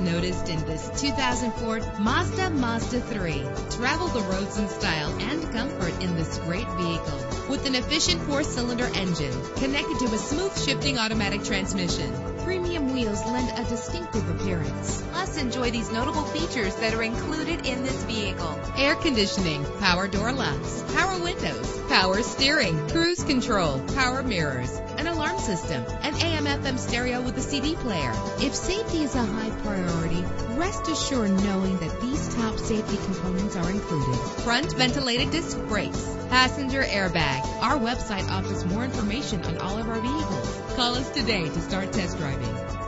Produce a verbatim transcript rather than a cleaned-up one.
noticed in this two thousand four Mazda Mazda three. Travel the roads in style and comfort in this great vehicle. With an efficient four-cylinder engine connected to a smooth shifting automatic transmission, premium wheels lend a distinctive appearance. Plus, enjoy these notable features that are included in this vehicle: air conditioning, power door locks, power windows, power steering, cruise control, power mirrors, an alarm system, an A M F M stereo with a C D player. If safety is a high priority, rest assured knowing that these top safety components are included: front ventilated disc brakes, passenger airbag. Our website offers more information on all of our vehicles. Call us today to start test driving.